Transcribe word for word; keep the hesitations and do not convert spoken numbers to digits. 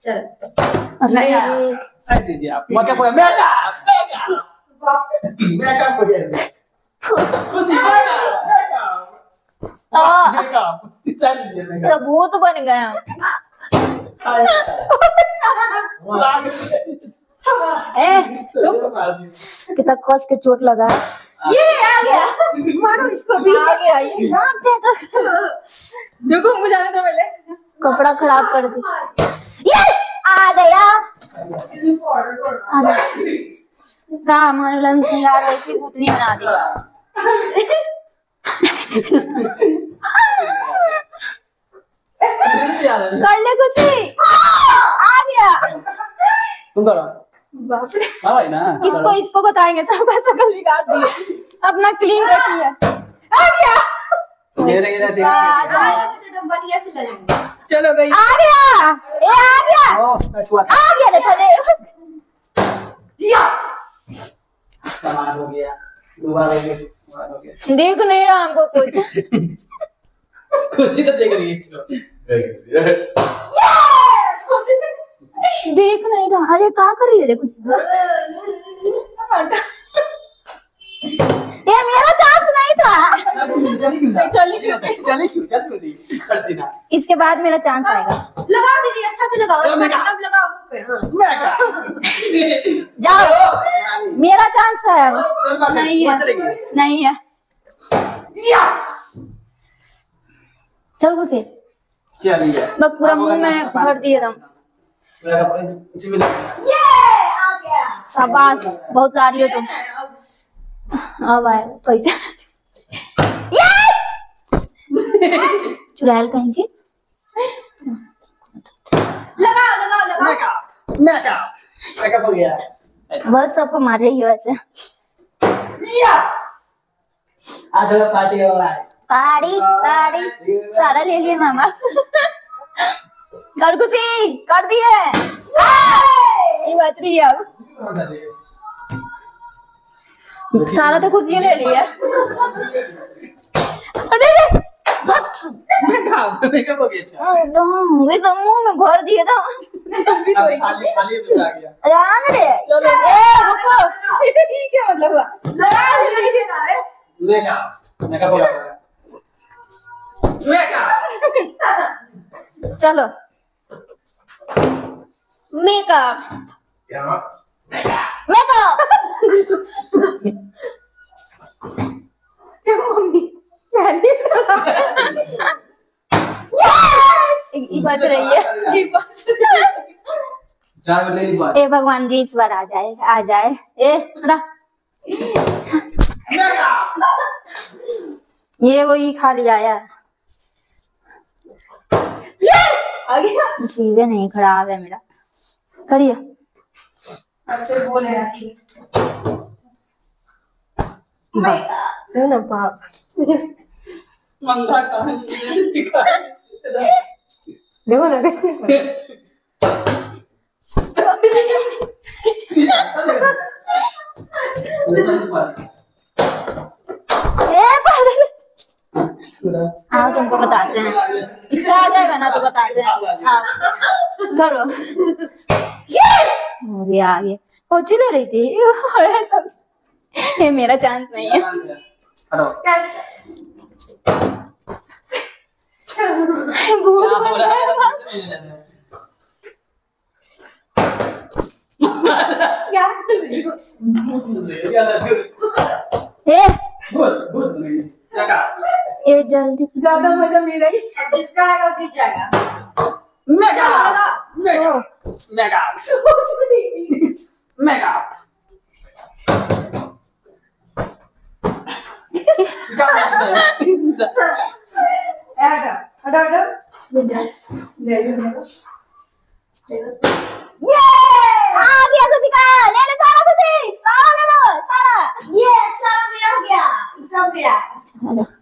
चल नहीं साइड दीजिए आप। मेकअप हो गया, मेकअप मेकअप मेकअप हो गया। खुशी मेकअप मेकअप साइड दीजिए मेकअप। भूत बन गया। ए कितना कस के चोट लगा। ये आ गया, मारो इसको भी। आ गया ये। मार दे तो। रुको मुझे जाने दो पहले। कपड़ा खराब कर दी। यस आ गया। कहा हमारे लंच यार ऐसी भूतनी बना दी। कर ले कुछ ही। आ गया। तुम करो। बाप रे। हाँ भाई ना। इसको इसको बताएंगे सबका शकल बिगाड़ दिए। अपना क्लीन रखिए। आ गया। मेरे ये रहते एकदम बढ़िया से लगेंगे। चलो गई। आ गया। ए आ गया। ओ शुरुआत आ गया देखो दे। यस कमाल हो गया। दोबारा ये कमाल हो गया। देख नहीं रहा हमको कुछ। खुशी तो देख रही है। देख नहीं रहा। अरे क्या कर रही है देखो। ये मेरा चांस नहीं था। चली क्यों चली क्यों चली क्यों चल क्यों दी करती ना। इसके बाद मेरा चांस आएगा। लगा दीदी अच्छा से लगाओ। चलो मैं अब लगाओ मुंह पे। जाओ मेरा चांस है। नहीं है नहीं है। यस चल घुसे। चलिए बस पूरा मुंह में भर दिए तुम। इसी में ये आ गया। शाबाश बहुत लाड लियो तुम। अब आए पैसा। यस चुड़ैल कहेंगे। लगा लगा लगा। मेकअप मेकअप मेकअप हो गया। बस सबको मार रही है वैसे। यस आज वाला पार्टी हो रहा है। पाड़ी पाड़ी सारा ले लिए मामा। कर कुछ ही कर दिए। ये बच रही है अब। सारा तो कुछ ही ले लिया। अरे बस मेकअप मेकअप हो गया। एकदम ये तो मुंह में घोर दिए था। खाली खाली आ गया। रान रे चलो ए रुको। ये क्या मतलब हुआ? लगा दीजिए ना। मेकअप मेकअप हो गया। मेकअप चलो मेकअप क्या मेकअप। ये बच रही है। ये बच रही है। चार ले ली बात। ए भगवान जी इस बार आ जाए आ जाए। ए थोड़ा ये वही खा लिया यार। आ गया। सीवे नहीं खराब है मेरा। करिए अच्छे बोले ना बाप। मंगा का देखो ना हाँ तुमको बताते हैं। इसका आ जाएगा ना तो बताते हैं। हाँ करो। हो गया आगे कोच ले रही थी। ये मेरा चांस नहीं है। हेलो भूत बन गया। क्या कर रही हो? ए बहुत बहुत लगा। ये जल्दी ज्यादा मजा मेरा ही। इसका आएगा कि जाएगा। मेकअप मेकअप मेकअप सोच रही थी। मेकअप क्या हटा हटा हटा ले ले ये आ गया कुछ का ले ले सारा कुछ सारा ले लो सारा। ये सब मेरा हो गया सब मेरा।